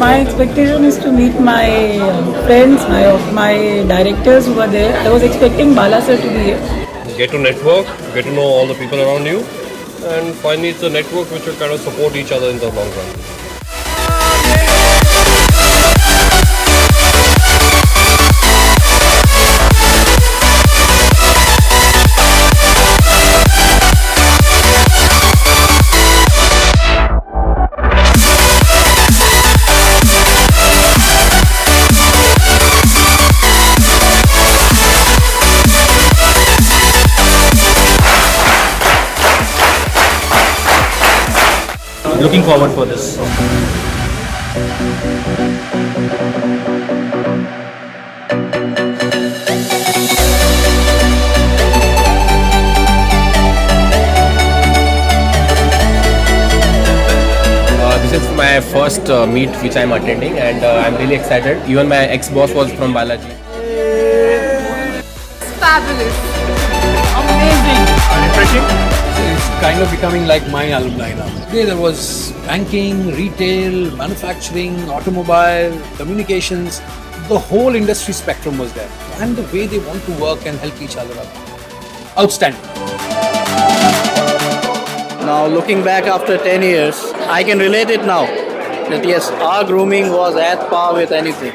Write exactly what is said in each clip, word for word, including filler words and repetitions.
My expectation is to meet my friends, my my directors who are there. I was expecting Bala sir to be here. Get to network, get to know all the people around you, and finally it's a network which will kind of support each other in the long run. Looking forward for this. Uh, this is my first uh, meet which I am attending, and uh, I am really excited. Even my ex-boss was from Balaji. It's fabulous. Amazing. Refreshing. It's kind of becoming like my alumni now. Today there was banking, retail, manufacturing, automobile, communications. The whole industry spectrum was there. And the way they want to work and help each other out. Outstanding. Now looking back after ten years, I can relate it now. That yes, our grooming was at par with anything.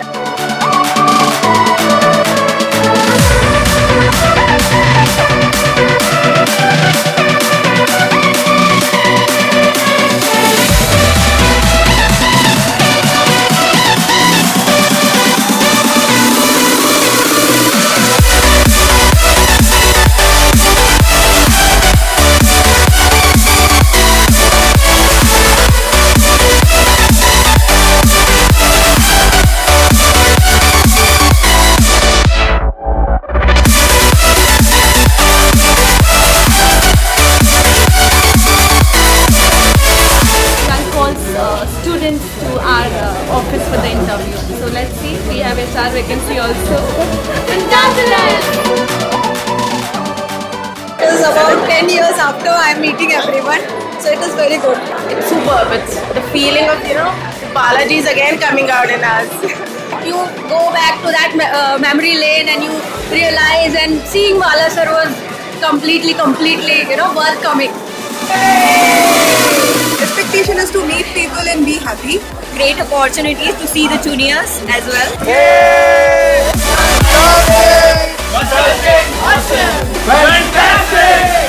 Students to our uh, office for the interview. So let's see, we have H R vacancy also. Congratulations! It was about ten years after I'm meeting everyone, so it is very good. It's superb. It's the feeling of, you know, Balaji is again coming out in us. You go back to that me uh, memory lane and you realize, and seeing Bala sir was completely, completely, you know, worth coming. Expectation is to meet people and be happy. Great opportunities to see the juniors as well. Fantastic! Fantastic!